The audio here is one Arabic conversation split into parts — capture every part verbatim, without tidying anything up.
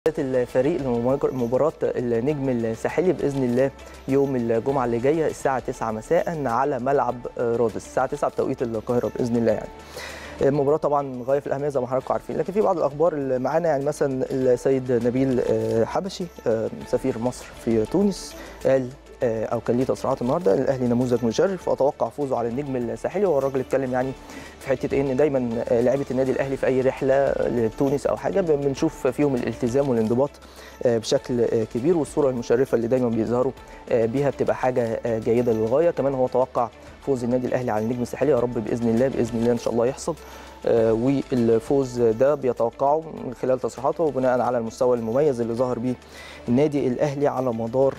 الفريق لمباراة النجم الساحلي بإذن الله يوم الجمعة اللي جاية الساعة تسعة مساء على ملعب رادس الساعة تسعة بتوقيت القاهرة بإذن الله. يعني المباراة طبعا غاية في الأهمية زي ما حضراتكم عارفين، لكن في بعض الأخبار اللي معانا، يعني مثلا السيد نبيل حبشي سفير مصر في تونس قال او كان ليه تصريحات النهارده الاهلي نموذج مشرف واتوقع فوزه على النجم الساحلي. هو الراجل اتكلم يعني في حته ايه، ان دايما لعيبه النادي الاهلي في اي رحله لتونس او حاجه بنشوف فيهم الالتزام والانضباط بشكل كبير، والصوره المشرفه اللي دايما بيظهروا بيها بتبقى حاجه جيده للغايه. كمان هو توقع فوز النادي الاهلي على النجم الساحلي، يا رب باذن الله باذن الله ان شاء الله يحصل. والفوز ده بيتوقعه من خلال تصريحاته وبناء على المستوى المميز اللي ظهر بيه النادي الاهلي على مدار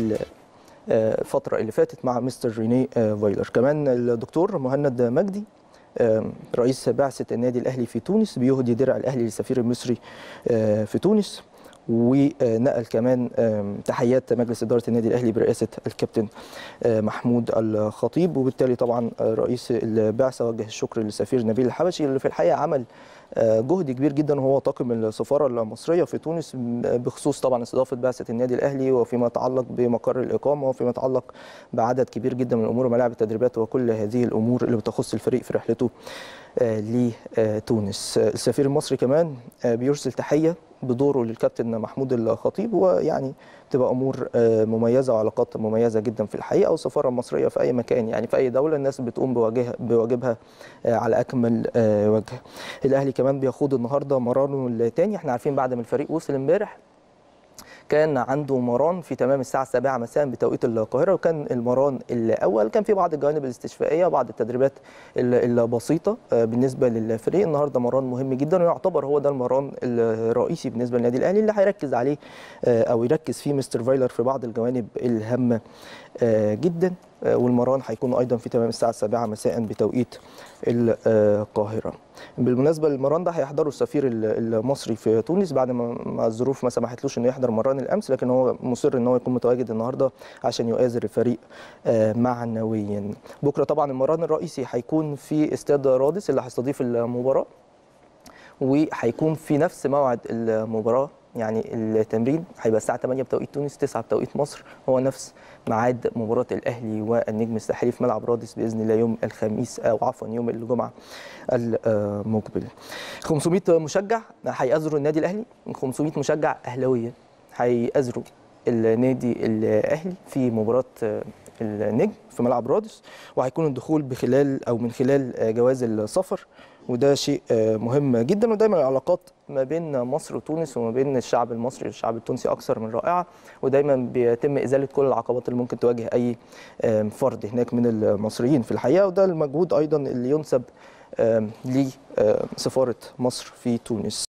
الفترة اللي فاتت مع مستر رينيه فايلر. كمان الدكتور مهند مجدي رئيس بعثة النادي الأهلي في تونس بيهدي درع الأهلي للسفير المصري في تونس، ونقل كمان تحيات مجلس إدارة النادي الأهلي برئاسة الكابتن محمود الخطيب. وبالتالي طبعا رئيس البعثة وجه الشكر للسفير نبيل الحبشي اللي في الحقيقة عمل جهد كبير جدا وهو طاقم السفاره المصريه في تونس بخصوص طبعا استضافه بعثه النادي الاهلي، وفيما يتعلق بمقر الاقامه، وفيما يتعلق بعدد كبير جدا من الامور وملاعب التدريبات وكل هذه الامور اللي بتخص الفريق في رحلته لتونس. السفير المصري كمان بيرسل تحيه بدوره للكابتن محمود الخطيب، ويعني تبقى امور مميزه وعلاقات مميزه جدا في الحقيقه. والسفاره المصريه في اي مكان، يعني في اي دوله، الناس بتقوم بواجبها بواجبها على اكمل وجه. الاهلي كمان بيخوض النهارده مرانه الثاني. احنا عارفين بعد ما الفريق وصل امبارح كان عنده مران في تمام الساعه السابعة مساء بتوقيت القاهره، وكان المران الاول كان في بعض الجوانب الاستشفائيه وبعض التدريبات البسيطه بالنسبه للفريق. النهارده مران مهم جدا ويعتبر هو ده المران الرئيسي بالنسبه للنادي الاهلي اللي هيركز عليه او يركز فيه مستر فايلر في بعض الجوانب الهامه جدا. والمران هيكون ايضا في تمام الساعه السابعة مساء بتوقيت القاهره. بالمناسبه المران ده هيحضره السفير المصري في تونس بعد ما الظروف ما سمحتلوش انه يحضر مران الامس، لكن هو مصر ان هو يكون متواجد النهارده عشان يؤازر الفريق معنويا. بكره طبعا المران الرئيسي هيكون في استاد رادس اللي هيستضيف المباراه، وهيكون في نفس موعد المباراه، يعني التمرين هيبقى الساعه ثمانية بتوقيت تونس تسعة بتوقيت مصر، هو نفس ميعاد مباراه الاهلي والنجم الساحلي في ملعب رادس باذن الله يوم الخميس او عفوا يوم الجمعه المقبل. خمسمائة مشجع هيأزروا النادي الاهلي، خمسمائة مشجع اهلاويه هيأزروا النادي الاهلي في مباراه النجم في ملعب رادس، وهيكون الدخول بخلال او من خلال جواز السفر، وده شيء مهم جدا. ودايما العلاقات ما بين مصر وتونس وما بين الشعب المصري والشعب التونسي اكثر من رائعه، ودايما بيتم ازاله كل العقبات اللي ممكن تواجه اي فرد هناك من المصريين في الحقيقه. وده المجهود ايضا اللي ينسب لسفاره مصر في تونس.